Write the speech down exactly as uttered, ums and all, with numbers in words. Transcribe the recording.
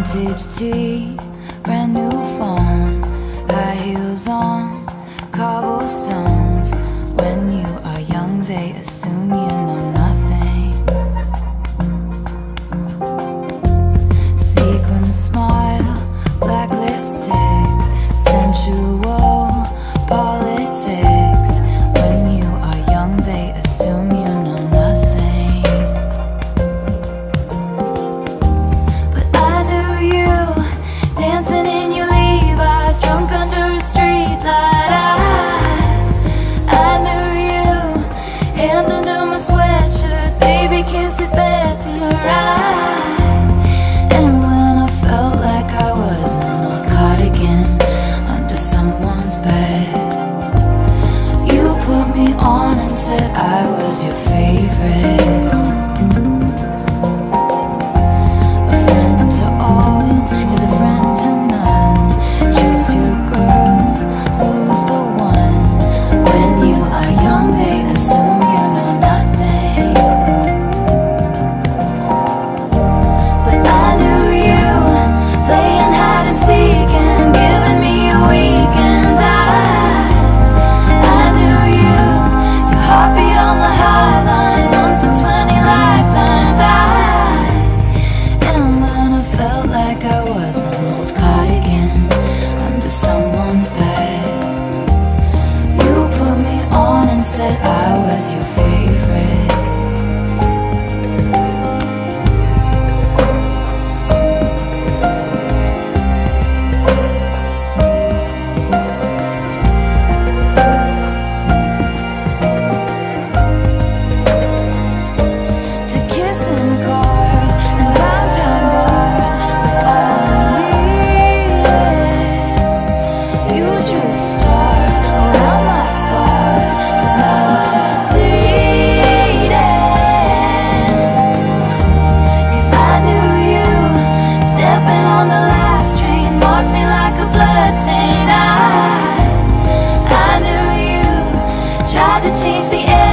Vintage tea, brand new phone, high heels on, cobblestones. When you are young, they assume you know nothing. Sequin smile, black lipstick, sensual politics. When you are young, they assume you know nothing. But I knew you dancing in your Levi's, drunk under a street light. I, I knew you, hand under my sweatshirt, baby, kiss it back to right. And when I felt like I was an old cardigan under someone's bed, you put me on and said I was your favorite. A friend to all is a friend to none. Choose two girls, lose the one. When you are young, they assume you know nothing. But I knew you, playing hide and seek and giving me a weekend. I, I knew you, your heartbeat on the high line, once in twenty lifetimes. I, and when I felt like I was an old cardigan under someone's bed, you put me on and said I was your favorite. To kiss in cars and downtown bars was all we needed. You drew stars around my scars, but now I'm bleeding. 'Cause I knew you, stepping on the last train, marked me like a bloodstain. I, I knew you, tried to change the air.